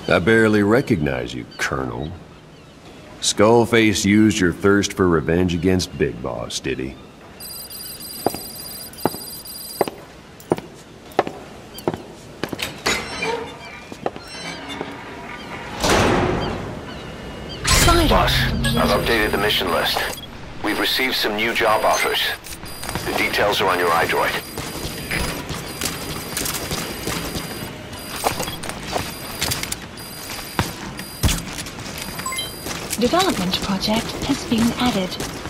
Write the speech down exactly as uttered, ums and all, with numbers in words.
I barely recognize you, Colonel. Skullface used your thirst for revenge against Big Boss, did he? Boss, I've updated the mission list. We've received some new job offers. The details are on your iDroid. Development project has been added.